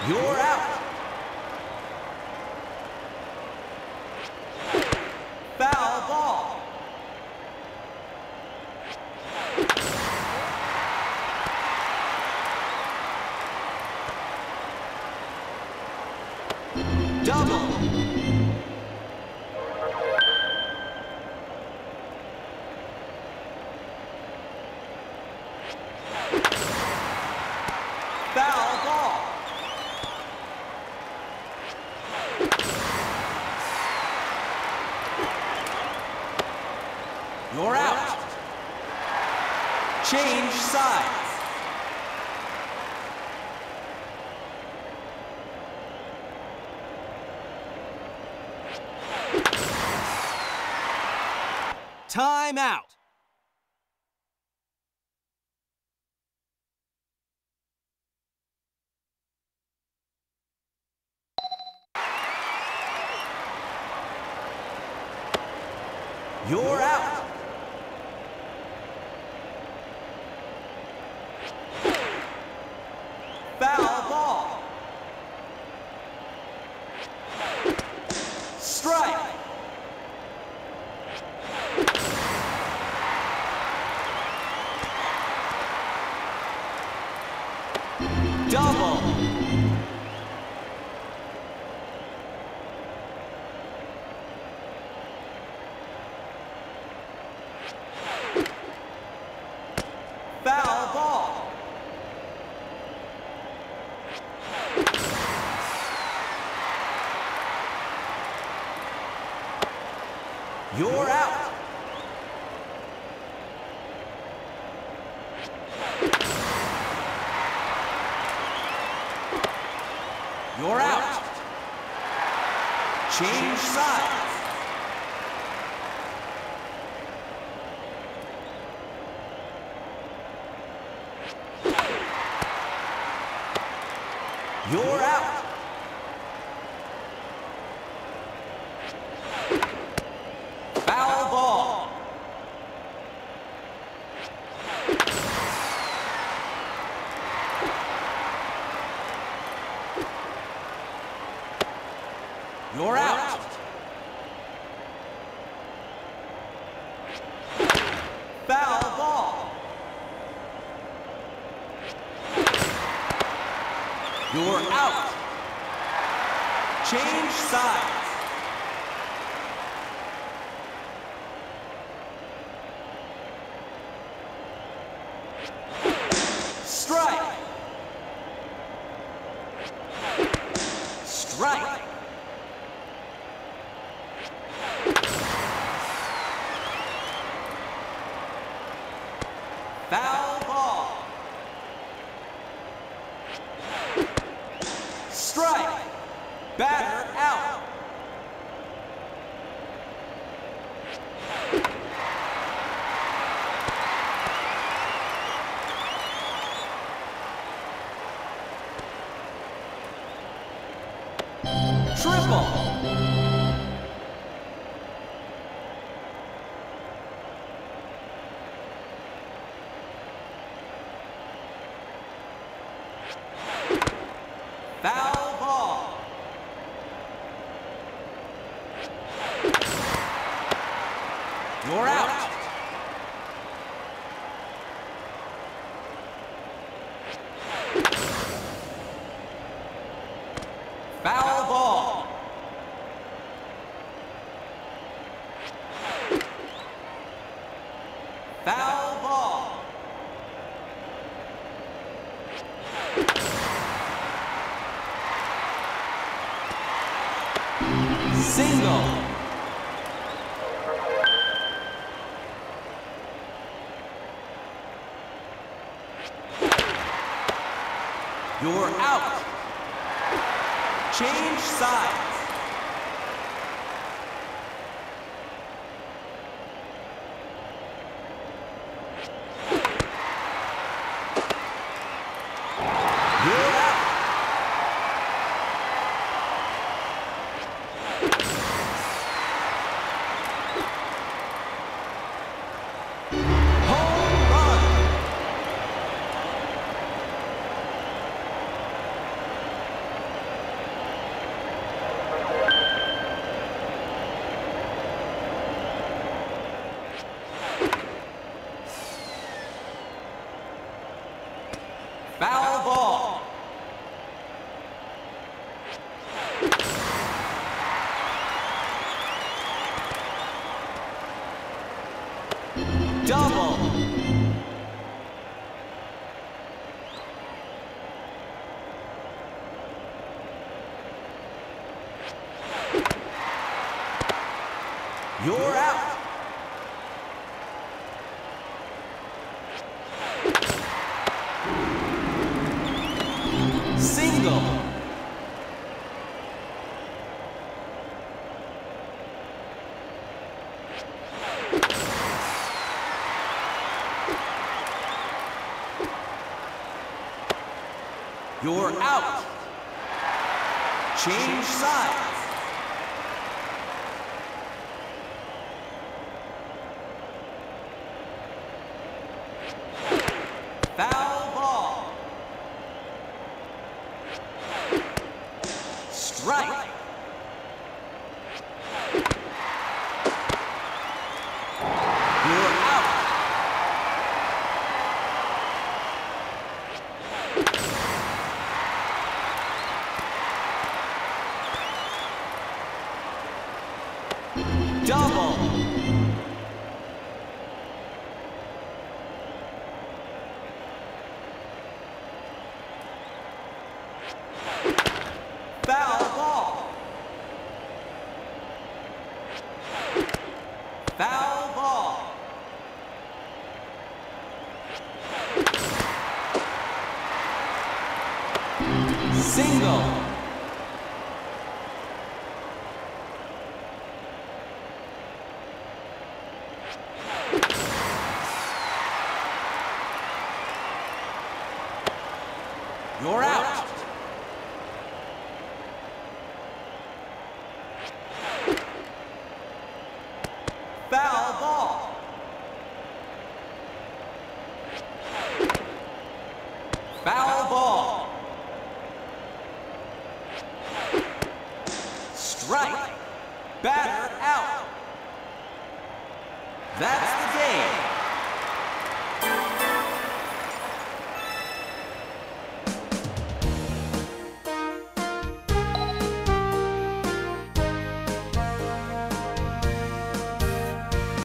You're out. Foul ball. Double. Foul ball. You're out. Change sides. Time out. You're out. Foul ball. Strike. Double. Foul ball. You're out. You're out. Change sides. You're out. Foul ball. You're out. Foul ball. You're out. Change sides. Strike. Strike. Foul ball. Strike. Batter out. Triple. Foul ball. You're out. Foul ball. Foul ball. Single. You're out. Change sides. You're out. Home run. Foul ball. Double. You're out. Single. You're out. Change sides. Foul ball. Strike. You're out. Double. Foul ball. Foul ball. Single. You're out. Foul ball. Foul ball. Strike. Batter out. That's the